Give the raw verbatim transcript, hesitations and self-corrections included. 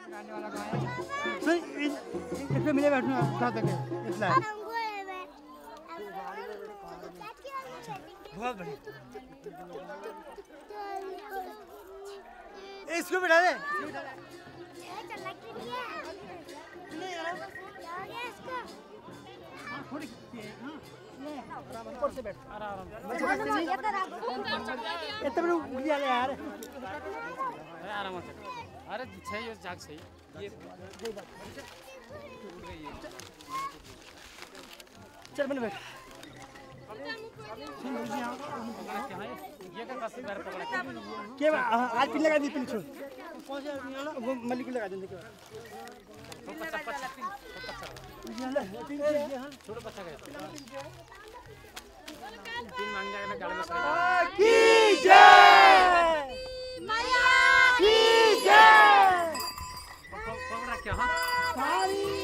सुन इसमें मिले बैठना कहाँ तक है इसलिए बहुत बढ़िया इसको बिठा दे ऊपर से बैठ आराम इतना बड़ा उड़िया ले यार अरे आराम से अरे सही है जाग सही ये उड़ गई है चल बन बैठ ये का कसम घर पकड़ा के आज पिन लगा दी पिन छोड़ कौन से वो मलिक लगा देंगे के वो पच्चा पच्चा पिन पच्चा ये ले पिन ये हां छोड़ पच्चा गया पिन मांग जाएगा ना गाड़ी में सर की जय मैया की जय पकड़ा क्या हां